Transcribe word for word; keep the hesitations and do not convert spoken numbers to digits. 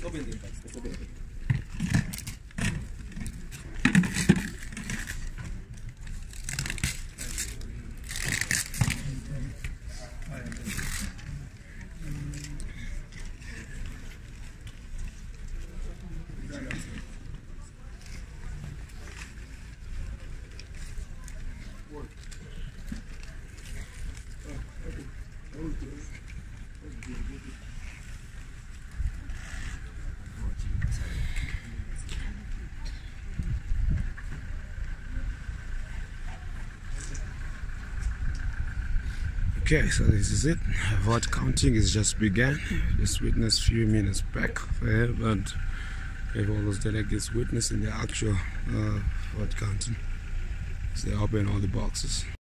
Okay, so this is it. Vote counting is just began. Just witnessed a few minutes back, uh, but we have all those delegates witnessing the actual uh, vote counting. So they open all the boxes.